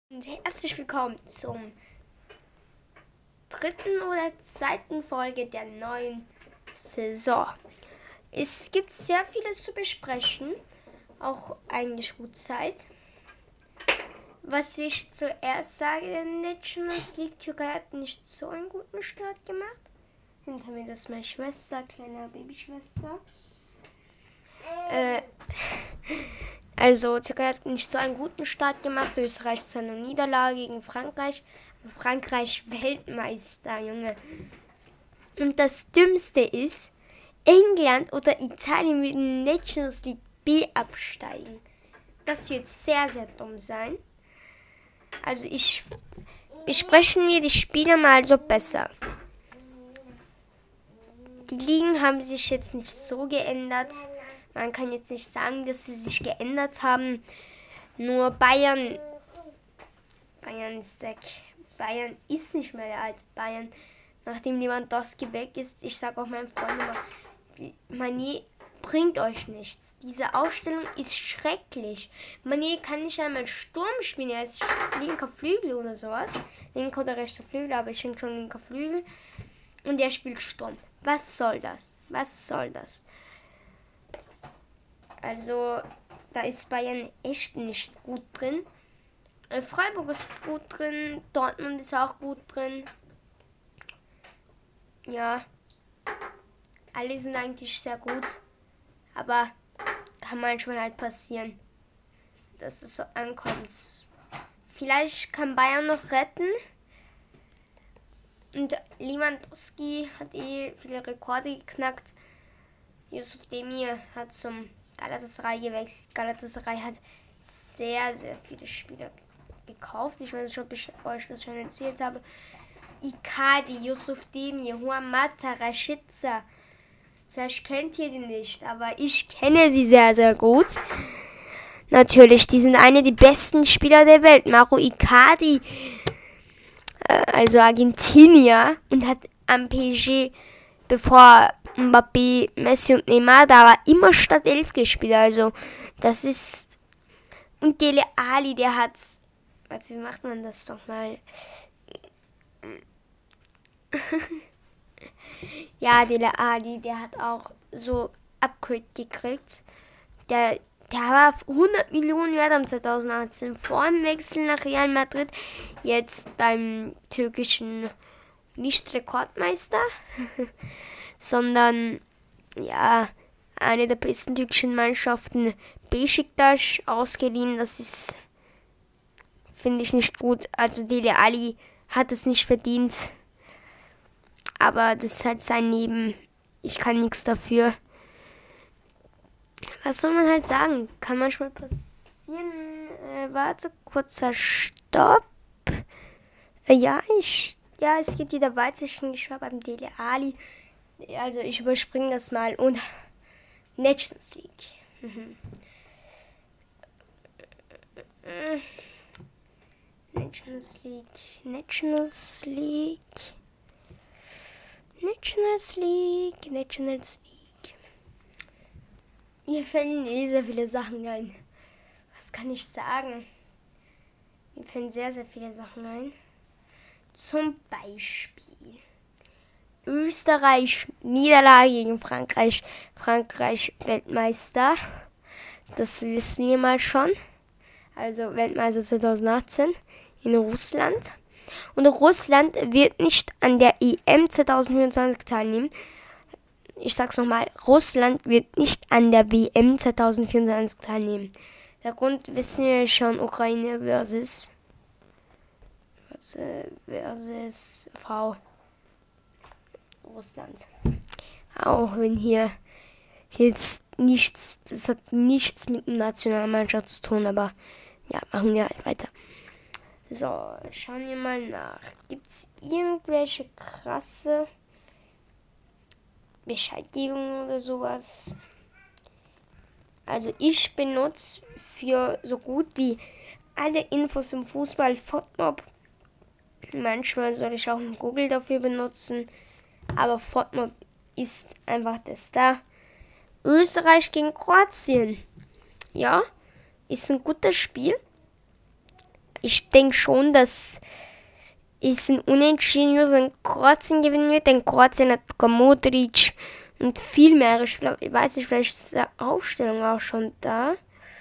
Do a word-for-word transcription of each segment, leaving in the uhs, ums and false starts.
Und herzlich willkommen zum dritten oder zweiten Folge der neuen Saison. Es gibt sehr vieles zu besprechen, auch eigentlich gut Zeit. Was ich zuerst sage, der Nations League Türkei hat nicht so einen guten Start gemacht. Hinter mir ist meine Schwester, kleine Babyschwester. Äh, also Türkei hat nicht so einen guten Start gemacht. Österreich ist eine Niederlage gegen Frankreich. Frankreich Weltmeister, Junge. Und das Dümmste ist, England oder Italien wird in Nations League B absteigen. Das wird sehr, sehr dumm sein. Also ich besprechen wir die Spiele mal so besser. Die Ligen haben sich jetzt nicht so geändert. Man kann jetzt nicht sagen, dass sie sich geändert haben. Nur Bayern, Bayern ist weg. Bayern ist nicht mehr der alte Bayern. Nachdem Lewandowski weg ist, ich sage auch meinen Freunden immer, Mané bringt euch nichts. Diese Ausstellung ist schrecklich. Mané kann nicht einmal Sturm spielen. Er ist linker Flügel oder sowas. Linker oder rechter Flügel, aber ich denke schon linker Flügel. Und er spielt Sturm. Was soll das? Was soll das? Also, da ist Bayern echt nicht gut drin. Freiburg ist gut drin. Dortmund ist auch gut drin. Ja. Alle sind eigentlich sehr gut. Aber kann manchmal halt passieren, dass es so ankommt. Vielleicht kann Bayern noch retten. Und Lewandowski hat eh viele Rekorde geknackt. Yusuf Demir hat zum Galatasaray gewechselt. Galatasaray hat sehr, sehr viele Spieler gekauft. Ich weiß nicht, ob ich euch das schon erzählt habe. Icardi, Yusuf Demir, Juan Mata, Rashica. Vielleicht kennt ihr die nicht, aber ich kenne sie sehr, sehr gut. Natürlich, die sind eine der besten Spieler der Welt. Mauro Icardi, also Argentinier, und hat am P S G, bevor Mbappé, Messi und Neymar da war, immer Startelf gespielt. Also das ist... Und Dele Alli, der hat... Warte, wie macht man das doch mal? Ja, Dele Alli, der hat auch so Upgrade gekriegt. Der, der war hundert Millionen wert am zweitausendachtzehn vor dem Wechsel nach Real Madrid. Jetzt beim türkischen nicht Rekordmeister, sondern ja, eine der besten türkischen Mannschaften, Beşiktaş, ausgeliehen. Das ist, finde ich, nicht gut. Also Dele Alli hat es nicht verdient. Aber das ist halt sein Leben. Ich kann nichts dafür. Was soll man halt sagen? Kann manchmal passieren. Äh, warte, kurzer Stopp. Äh, ja, ich, ja, es geht wieder weiter. Ich war beim Dele Alli. Also ich überspringe das mal. Und Nations League. Mhm. Nations League. Nations League. Nations League. Nations League. Mir fällen eh sehr viele Sachen ein. Was kann ich sagen? Mir fällen sehr, sehr viele Sachen ein. Zum Beispiel Österreich, Niederlage gegen Frankreich. Frankreich Weltmeister. Das wissen wir mal schon. Also Weltmeister zweitausendachtzehn in Russland. Und Russland wird nicht an der E M zweitausendvierundzwanzig teilnehmen. Ich sag's nochmal, Russland wird nicht an der W M zweitausendvierundzwanzig teilnehmen. Der Grund wissen wir schon, Ukraine versus, versus V. Russland. Auch wenn hier jetzt nichts, das hat nichts mit der Nationalmannschaft zu tun, aber ja, machen wir halt weiter. So, schauen wir mal nach. Gibt es irgendwelche krasse Bescheidgebungen oder sowas? Also ich benutze für so gut wie alle Infos im Fußball FODMOB. Manchmal soll ich auch Google dafür benutzen, aber FODMOB ist einfach das da. Österreich gegen Kroatien. Ja, ist ein gutes Spiel. ich denke schon, dass es ein Unentschieden wird, wenn Kroatien gewinnen wird, denn Kroatien hat Modric und viel mehr. Ich, glaub, ich weiß nicht, vielleicht ist die Aufstellung auch schon da.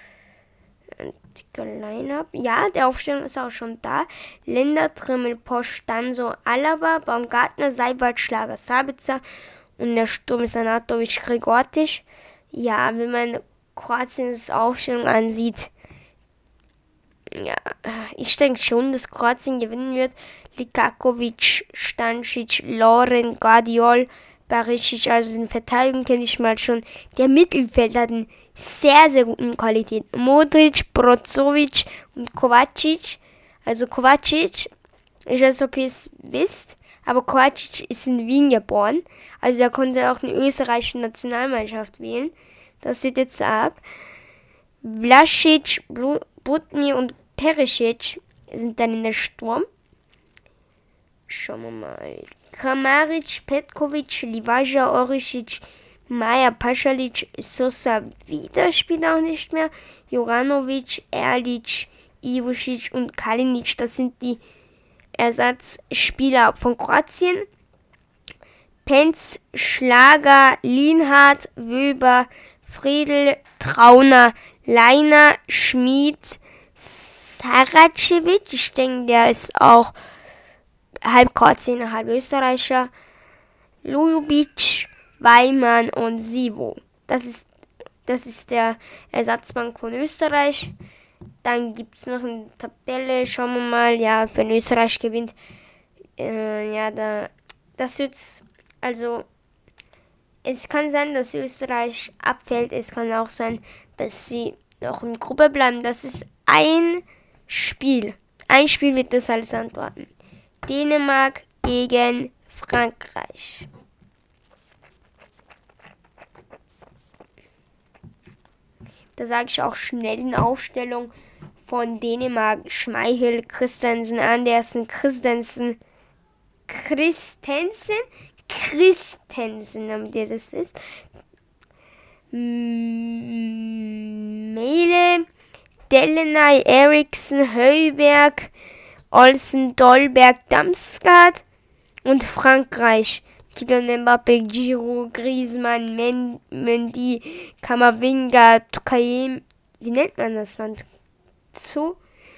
Line-Up. Ja, der Aufstellung ist auch schon da. Linda, Trimmel, Posch, Danso, Alaba, Baumgartner, Seibert, Schlager, Sabitzer und der Sturm ist Anatovic, Gregortic. Ja, wenn man Kroatiens Aufstellung ansieht, ja, ich denke schon, dass Kroatien gewinnen wird. Likakovic, Stancic, Loren, Guardiol, Barisic, also den Verteidigung kenne ich mal schon. Der Mittelfeld hat einen sehr, sehr guten Qualität. Modric, Brozovic und Kovacic. Also Kovacic, ich weiß nicht, ob ihr es wisst, aber Kovacic ist in Wien geboren. Also er konnte auch eine österreichische Nationalmannschaft wählen. Das wird jetzt gesagt. Vlasic, Butni und Perisic sind dann in der Sturm. Schauen wir mal. Kramaric, Petkovic, Livaja, Orisic, Maja, Paschalic, Sosa wieder spielt auch nicht mehr. Juranovic, Erlic, Ivušić und Kalinic, das sind die Ersatzspieler von Kroatien. Penz, Schlager, Lienhardt, Wöber, Friedl, Trauner, Leiner, Schmid, Saracevic, ich denke, der ist auch halb Kroatien, halb Österreicher, Lujovic, Weimann und Sivo. Das ist, das ist der Ersatzbank von Österreich. Dann gibt es noch eine Tabelle, schauen wir mal, ja, wenn Österreich gewinnt, äh, ja, da, das wird, also, es kann sein, dass Österreich abfällt, es kann auch sein, dass sie noch in Gruppe bleiben. Das ist ein Spiel. Ein Spiel wird das alles antworten. Dänemark gegen Frankreich. Da sage ich auch schnell in Aufstellung von Dänemark. Schmeichel, Christensen, Andersen, Christensen, Christensen, Christensen, damit ihr das ist. Mele, Delaney, Eriksen, Højbjerg, Olsen, Dolberg, Damsgaard und Frankreich. Kylian Mbappé, Giroud, Griezmann, Men- Mendy, Kamavinga, Tukaem, wie nennt man das? Man? Zu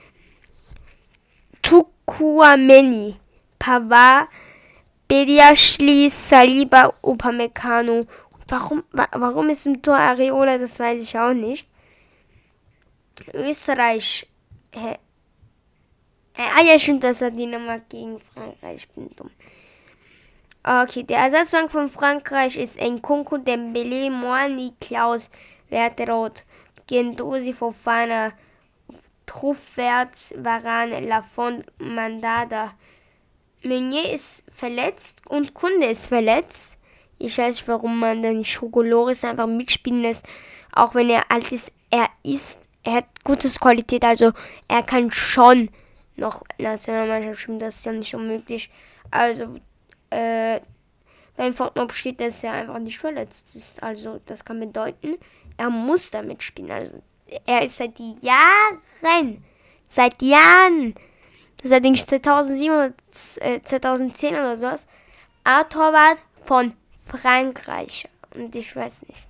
Tukuameni, Pavard, Bediashli, Saliba, Upamecano. Warum, wa- warum ist im Tor Areola? Das weiß ich auch nicht. Österreich. Hä? Ah ja, stimmt, das hat Dänemark gegen Frankreich. Ich bin dumm. Okay, der Ersatzbank von Frankreich ist Nkunku, Dembele, Moani, Klaus, Werteroth, Gendosi, Fofana, Truffert, Varane, Lafont, Mandanda. Meunier ist verletzt und Kunde ist verletzt. Ich weiß nicht, warum man dann nicht Hugo Lloris einfach mitspielen lässt. Auch wenn er alt ist, er ist, er hat gutes Qualität, also er kann schon noch Nationalmannschaft spielen, das ist ja nicht unmöglich. Also, äh, beim Fortnite steht, dass er einfach nicht verletzt ist. Also, das kann bedeuten, er muss damit spielen. Also, er ist seit Jahren, seit Jahren, seit zweitausendsieben oder zweitausendzehn oder sowas, A-Torwart von Frankreich. Und ich weiß nicht.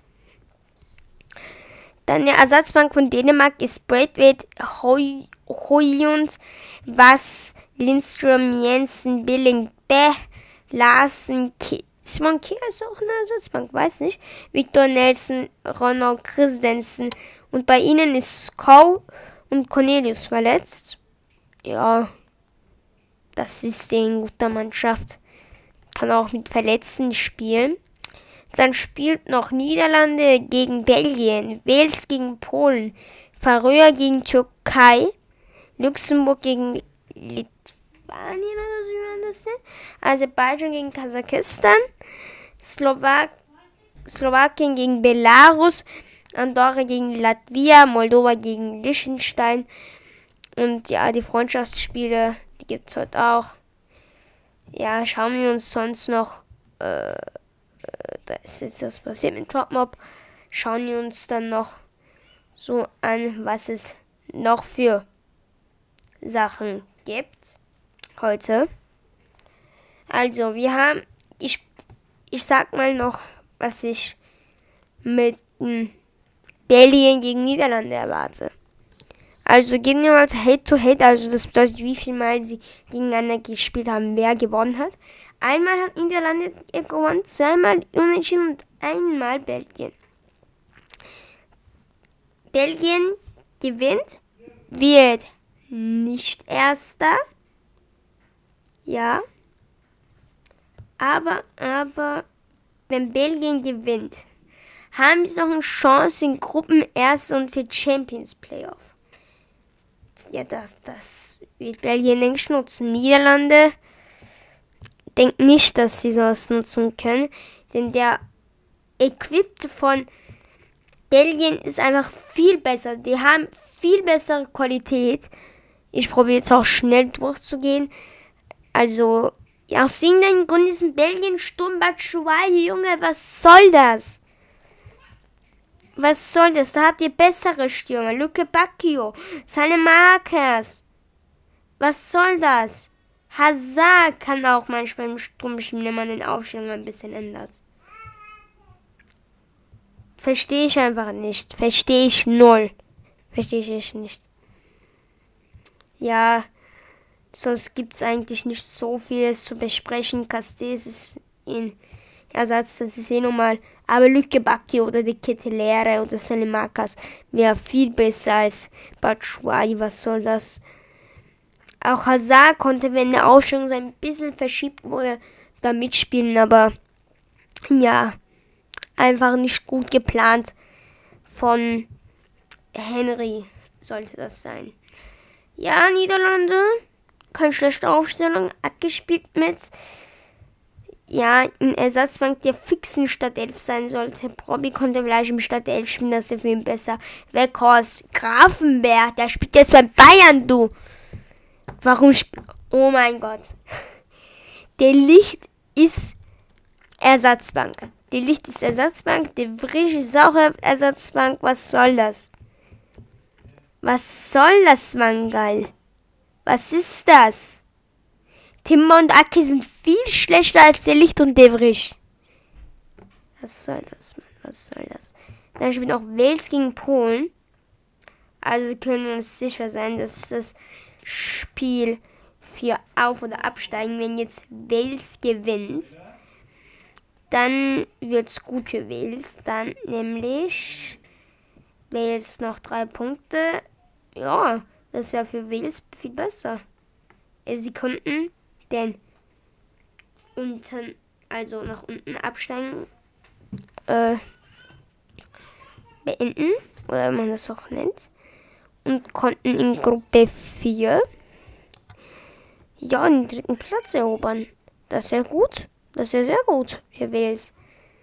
Dann der Ersatzbank von Dänemark ist Braithwaite, Højlund, Vass, Lindstrøm, Jensen, Billing, Bech, Larsen, Ki- Simon Kier ist auch eine Ersatzbank, weiß nicht. Victor Nelson, Ronald Christensen. Und bei ihnen ist Skow und Cornelius verletzt. Ja, das ist eine gute Mannschaft. Kann auch mit Verletzten spielen. Dann spielt noch Niederlande gegen Belgien, Wales gegen Polen, Färöer gegen Türkei, Luxemburg gegen Litauen oder so, wie man das nennt, Aserbaidschan gegen Kasachstan, Slowak Slowakien gegen Belarus, Andorra gegen Latvia, Moldova gegen Liechtenstein. Und ja, die Freundschaftsspiele, die gibt es heute auch. Ja, schauen wir uns sonst noch, äh, da ist jetzt das passiert mit Topmob. Schauen wir uns dann noch so an, was es noch für Sachen gibt heute. Also, wir haben, ich, ich sag mal noch, was ich mit m, Belgien gegen Niederlande erwarte. Also gehen wir mal Head-to-Head, also das bedeutet, wie viel Mal sie gegeneinander gespielt haben, wer gewonnen hat. Einmal hat Niederlande gewonnen, zweimal Unentschieden und einmal Belgien. Belgien gewinnt, wird nicht Erster. Ja. Aber, aber, wenn Belgien gewinnt, haben sie noch eine Chance in Gruppen Erster und für Champions Playoff. Ja, das, das wird Belgien längst nutzen. Niederlande denkt nicht, dass sie sowas nutzen können, denn der Equip von Belgien ist einfach viel besser. Die haben viel bessere Qualität. Ich probiere jetzt auch schnell durchzugehen. Also, ja, aus irgendeinem Grund ist in Belgien Sturm Batshuayi, Junge, was soll das? Was soll das? Da habt ihr bessere Stürmer. Luke Bacchio, Salemakas. Was soll das? Hazard kann auch manchmal im Sturm bestimmen, wenn man den Aufstellung ein bisschen ändert. Verstehe ich einfach nicht. Verstehe ich null. Verstehe ich nicht. Ja, sonst gibt es eigentlich nicht so vieles zu besprechen. Castells ist in Ersatz, das ist eh normal. Aber Luke Bacchio oder die Ketelere oder Salemakas wäre viel besser als Batshuayi. Was soll das? Auch Hazard konnte, wenn der Aufstellung so ein bisschen verschiebt wurde, da mitspielen. Aber ja, einfach nicht gut geplant von Henry sollte das sein. Ja, Niederlande, keine schlechte Aufstellung, abgespielt mit, ja, im Ersatzbank der fixen Startelf sein sollte. Probi konnte vielleicht im Startelf spielen, das ist für ihn besser. Weghorst, Grafenberg, der spielt jetzt bei Bayern, du. Warum spielt, oh mein Gott. Der Licht ist Ersatzbank. Die Licht ist Ersatzbank, der Frisch ist auch Ersatzbank. Was soll das? Was soll das, Mangal? Was ist das? Timber und Aki sind viel schlechter als der Licht und der Frisch. Was soll das, Mann? Was soll das? Dann spielt auch Wales gegen Polen. Also können wir uns sicher sein, dass das Spiel für Auf- oder Absteigen, wenn jetzt Wales gewinnt, dann wird es gut für Wales. Dann nämlich Wales noch drei Punkte. Ja, das ist ja für Wales viel besser. Sie konnten den unten, also nach unten absteigen, äh, beenden, oder wie man das auch nennt. Und konnten in Gruppe vier ja den dritten Platz erobern. Das ist ja gut. Das ist ja sehr gut für Wales.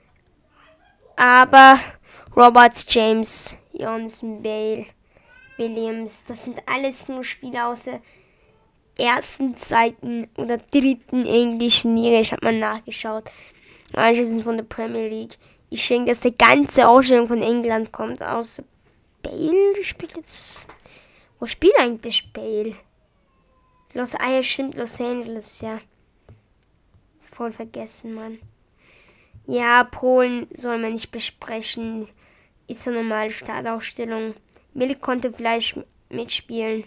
Aber Roberts, James, Johnson, Bale, Williams, das sind alles nur Spieler aus der ersten, zweiten oder dritten englischen Liga. Ich habe mal nachgeschaut. Manche sind von der Premier League. Ich denke, dass die ganze Ausstellung von England kommt. Außer Bale spielt jetzt. Wo spielt eigentlich Bale? Los Angeles, stimmt, Los Angeles, ja. Voll vergessen, Mann. Ja, Polen soll man nicht besprechen. Ist eine normale Startaufstellung. Milik konnte vielleicht mitspielen.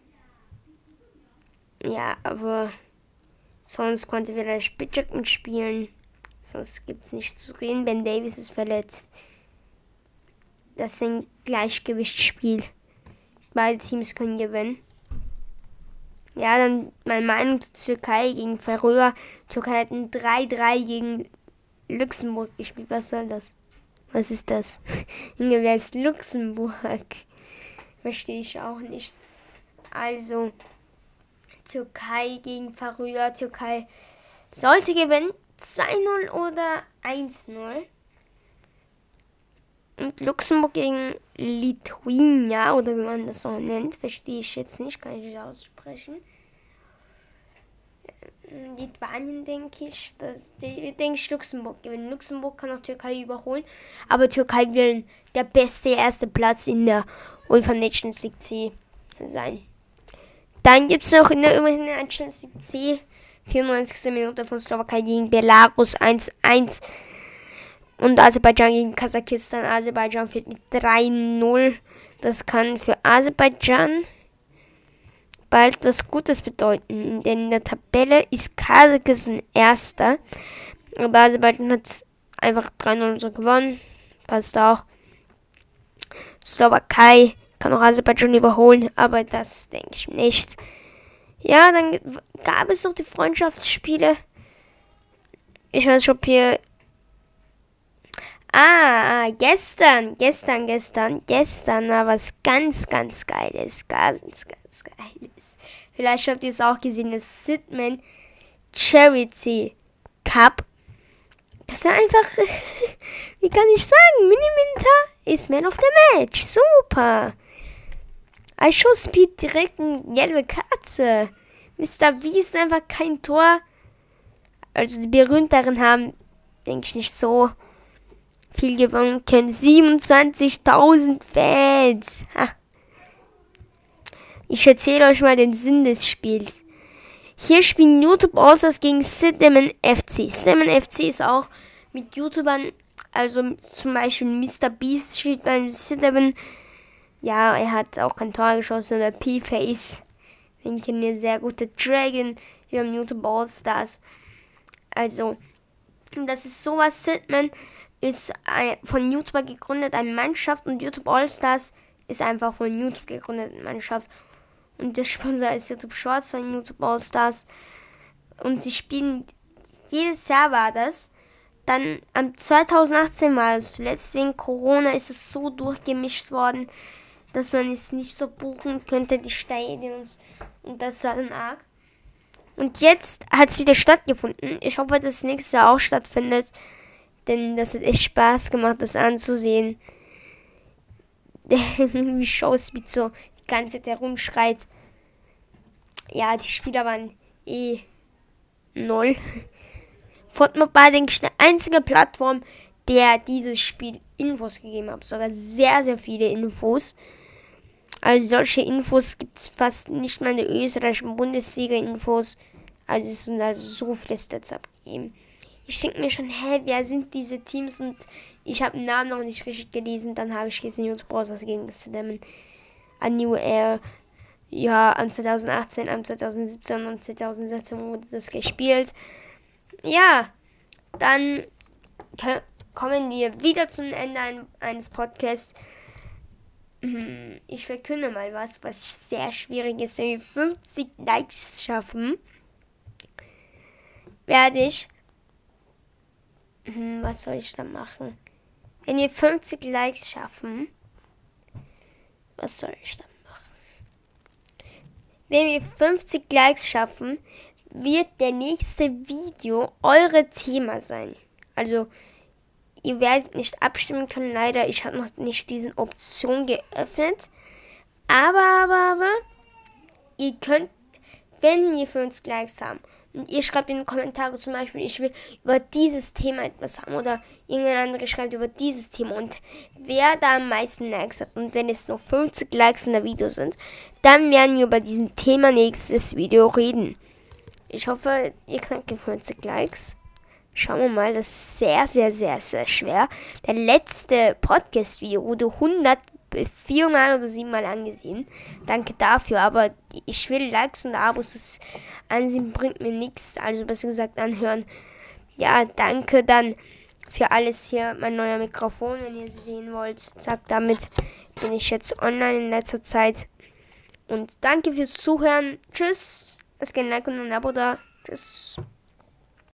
Ja, aber sonst konnte vielleicht Bitschek mitspielen. Sonst gibt es nichts zu reden. Ben Davies ist verletzt. Das ist ein Gleichgewichtsspiel. Beide Teams können gewinnen. Ja, dann meine Meinung zur Türkei gegen Färöer. Türkei hat ein drei drei gegen Luxemburg gespielt. Was soll das? Was ist das? Wer ist Luxemburg? Verstehe ich auch nicht. Also, Türkei gegen Färöer. Türkei sollte gewinnen. zwei null oder eins null. Und Luxemburg gegen Lithuania, oder wie man das so nennt, verstehe ich jetzt nicht, kann ich nicht aussprechen. Lithuanien, denke ich, dass die, denke ich, Luxemburg gewinnen. Luxemburg kann auch Türkei überholen, aber Türkei will der beste erste Platz in der UEFA Nations League sein. Dann gibt es noch in der immerhin Einstellung C, vierundneunzigste Minute von Slowakei gegen Belarus eins eins. Und Aserbaidschan gegen Kasachstan. Aserbaidschan führt mit drei null. Das kann für Aserbaidschan bald was Gutes bedeuten. Denn in der Tabelle ist Kasachstan Erster. Aber Aserbaidschan hat einfach drei null so gewonnen. Passt auch. Slowakei kann auch Aserbaidschan überholen. Aber das denke ich nicht. Ja, dann gab es noch die Freundschaftsspiele. Ich weiß nicht, ob hier... Ah, gestern, gestern, gestern, gestern war was ganz, ganz Geiles. Ganz, ganz Geiles. Vielleicht habt ihr es auch gesehen, das Sidman Charity Cup. Das war einfach, wie kann ich sagen, Miniminter ist Man of the Match. Super. Aisho Speed direkt eine gelbe Katze. Mister V ist einfach kein Tor. Also die berühmteren haben, denke ich, nicht so viel gewonnen können. siebenundzwanzigtausend Fans. Ha. Ich erzähle euch mal den Sinn des Spiels. Hier spielen YouTube Allstars gegen Sidman F C. Sidman F C ist auch mit YouTubern, also zum Beispiel Mister Beast steht beim Sidman. Ja, er hat auch kein Tor geschossen. Oder P-Face. Den kennen wir sehr gut. Der Dragon. Wir haben YouTube Allstars. Also, das ist sowas. Sidman ist ein, von YouTuber gegründet, eine Mannschaft, und YouTube Allstars ist einfach von YouTube gegründet, eine Mannschaft. Und der Sponsor ist YouTube Shorts von YouTube Allstars. Und sie spielen, jedes Jahr war das. Dann am zweitausendachtzehn war es zuletzt, wegen Corona ist es so durchgemischt worden, dass man es nicht so buchen könnte, die Stadions. Und das war dann arg. Und jetzt hat es wieder stattgefunden. Ich hoffe, dass es nächstes Jahr auch stattfindet. Denn das hat echt Spaß gemacht, das anzusehen. Wie Showspeed so die ganze Zeit herumschreit. Ja, die Spieler waren eh null. Fortnite war, denke ich, eine einzige Plattform, der dieses Spiel Infos gegeben hat. Sogar sehr, sehr viele Infos. Also solche Infos gibt es fast nicht mal in der österreichischen Bundesliga-Infos. Also es sind also so viele Stats abgegeben. Ich denke mir schon, hä, wer sind diese Teams? Und ich habe den Namen noch nicht richtig gelesen. Dann habe ich gesehen, YouTube Allstars gegen Sidman, A New Air. Ja, am zweitausendachtzehn, am zweitausendsiebzehn und zweitausendsechzehn wurde das gespielt. Ja, dann kommen wir wieder zum Ende ein, eines Podcasts. Ich verkünde mal was, was sehr schwierig ist. Wenn wir fünfzig Likes schaffen, werde ich... Was soll ich da machen? Wenn wir fünfzig Likes schaffen, was soll ich da machen? Wenn wir fünfzig Likes schaffen, wird der nächste Video eure Thema sein. Also, ihr werdet nicht abstimmen können, leider. Ich habe noch nicht diese Option geöffnet. Aber, aber, aber, ihr könnt, wenn wir fünfzig Likes haben, und ihr schreibt in die Kommentare zum Beispiel, ich will über dieses Thema etwas haben. Oder irgendein anderer schreibt über dieses Thema. Und wer da am meisten Likes hat. Und wenn es noch fünfzig Likes in der Video sind, dann werden wir über diesen Thema nächstes Video reden. Ich hoffe, ihr knackt die fünfzig Likes. Schauen wir mal, das ist sehr, sehr, sehr, sehr schwer. Der letzte Podcast-Video wurde hundertviermal oder siebenmal angesehen. Danke dafür, aber ich will Likes und Abos. Das Ansehen bringt mir nichts, also besser gesagt anhören. Ja, danke dann für alles hier. Mein neuer Mikrofon, wenn ihr es sehen wollt. Zack, damit bin ich jetzt online in letzter Zeit. Und danke fürs Zuhören. Tschüss. Lasst gerne ein Like und ein Abo da. Tschüss.